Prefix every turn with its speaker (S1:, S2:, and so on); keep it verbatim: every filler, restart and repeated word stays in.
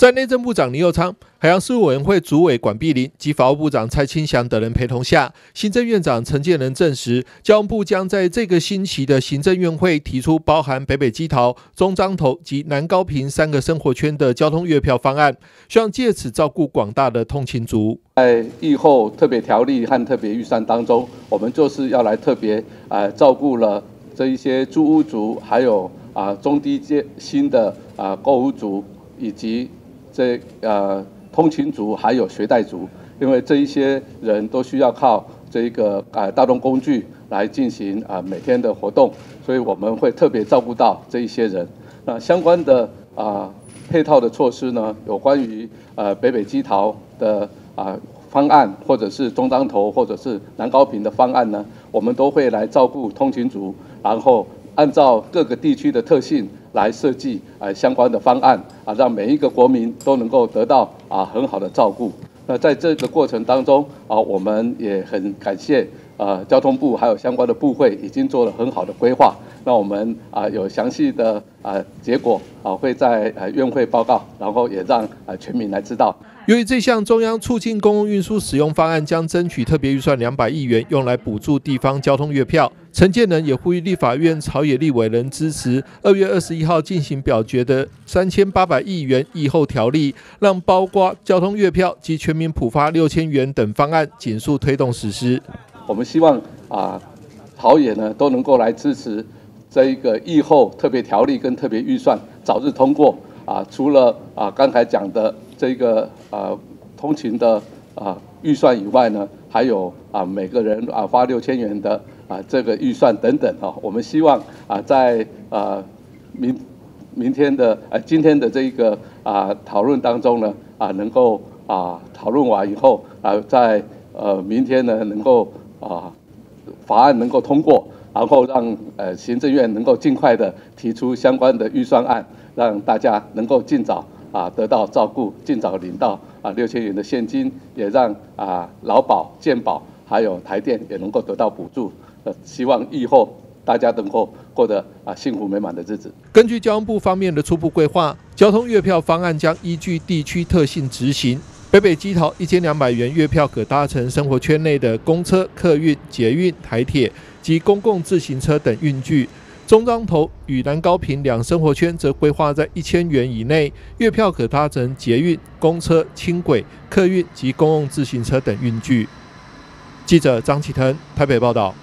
S1: 在内政部长倪又昌、海洋事务委员会主委管碧玲及法务部长蔡清祥等人陪同下，行政院长陈建仁证实，交通部将在这个星期的行政院会提出包含北北基桃、中彰投及南高屏三个生活圈的交通月票方案，希望借此照顾广大的通勤族。
S2: 在疫后特别条例和特别预算当中，我们就是要来特别呃照顾了这一些租屋族，还有啊、呃、中低阶新的啊、呃、购屋族，以及这呃通勤族，还有学贷族，因为这一些人都需要靠这个啊、呃、大众工具来进行啊、呃、每天的活动，所以我们会特别照顾到这一些人。那相关的啊、呃、配套的措施呢，有关于呃北北基桃的啊、呃、方案，或者是中彰投，或者是南高屏的方案呢，我们都会来照顾通勤族，然后按照各个地区的特性来设计呃相关的方案啊，让每一个国民都能够得到啊很好的照顾。那在这个过程当中啊，我们也很感谢呃交通部还有相关的部会已经做了很好的规划。那我们啊有详细的啊结果啊会在呃院会报告，然后也让啊全民来知道。
S1: 由于这项中央促进公共运输使用方案将争取特别预算两百亿元，用来补助地方交通月票，陈建仁也呼吁立法院朝野立委人支持二月二十一号进行表决的三千八百亿元疫后条例，让包括交通月票及全民普发六千元等方案紧速推动实施。
S2: 我们希望啊朝野呢都能够来支持这一个疫后特别条例跟特别预算早日通过啊，除了啊刚才讲的这个啊通勤的啊预算以外呢，还有啊每个人啊发六千元的啊这个预算等等啊，我们希望啊在啊明明天的呃、啊、今天的这个啊讨论当中呢啊能够啊讨论完以后啊在呃明天呢能够啊法案能够通过，然后让呃行政院能够尽快的提出相关的预算案，让大家能够尽早啊得到照顾，尽早领到啊六千元的现金，也让啊劳保、健保还有台电也能够得到补助。呃，希望以后大家能够过得啊幸福美满的日子。
S1: 根据交通部方面的初步规划，交通月票方案将依据地区特性执行。北北基桃一千两百元月票可搭乘生活圈内的公车、客运、捷运、台铁及公共自行车等运具。中彰投与南高屏两生活圈则规划在一千元以内，月票可搭乘捷运、公车、轻轨、客运及公共自行车等运具。记者张启腾台北报道。